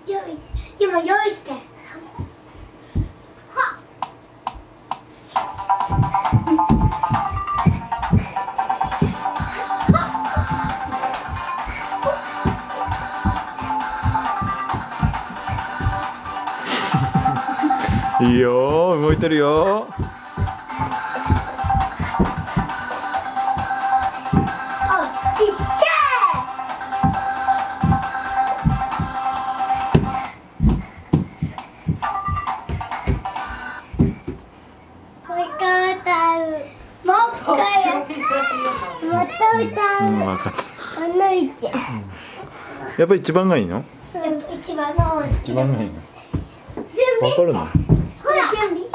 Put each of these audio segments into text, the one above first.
今用意して。 いいよ、動いてるよ。 分かった。 やっぱり一番がいいの？ 一番の一番がいいの。わかるの？ ほら。準備。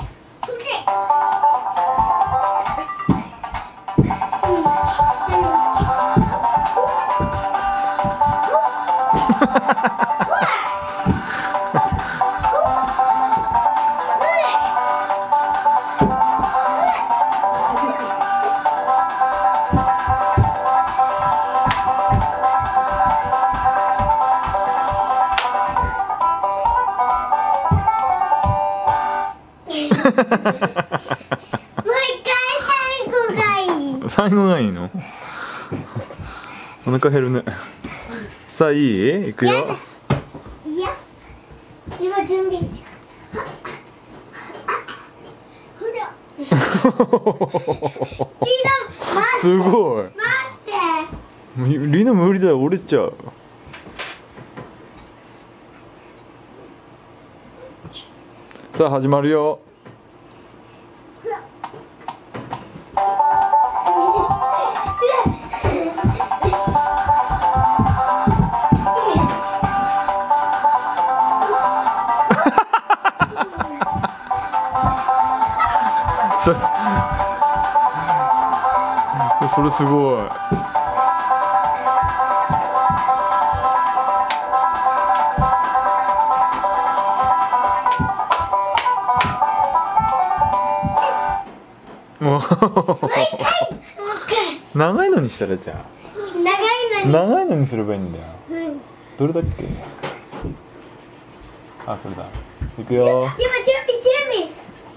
もう一回最後がいい。 最後がいいの？お腹減るね。さあいい？いくよ。 いや、今準備。 すごい。 待って。 リナ無理だよ、折れちゃう。さあ始まるよ。それすごい。もう長いのにしたらじゃあ。長いのにすればいいんだよ。どれだっけ？あ、これだ。いくよ。 今準備。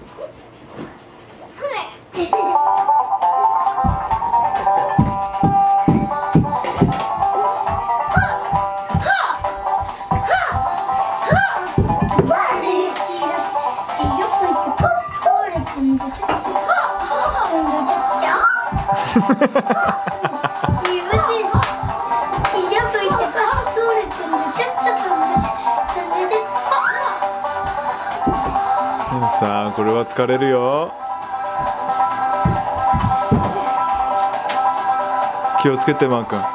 さあこれは疲れるよ。気をつけてマー君。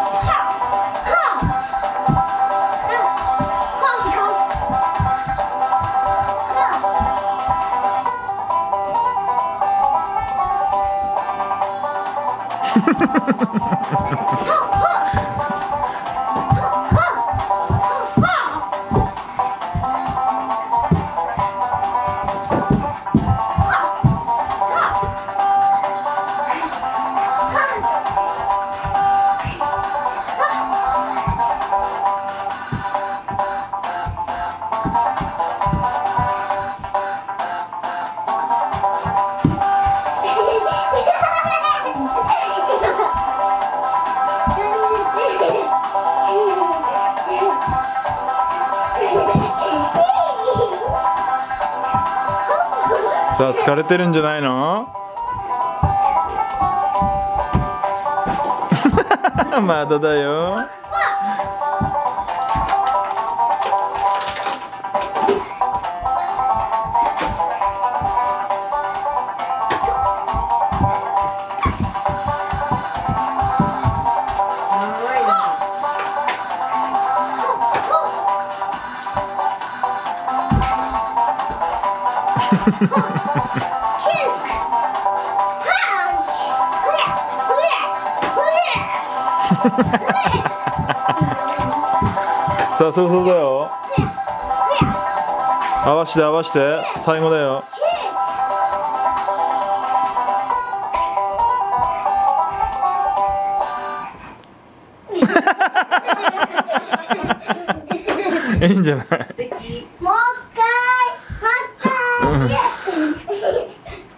さあ疲れてるんじゃないの？まだだよ。さあそろそろだよ。合わして最後だよ。 いいんじゃない。 素敵。 もう一回もう一回、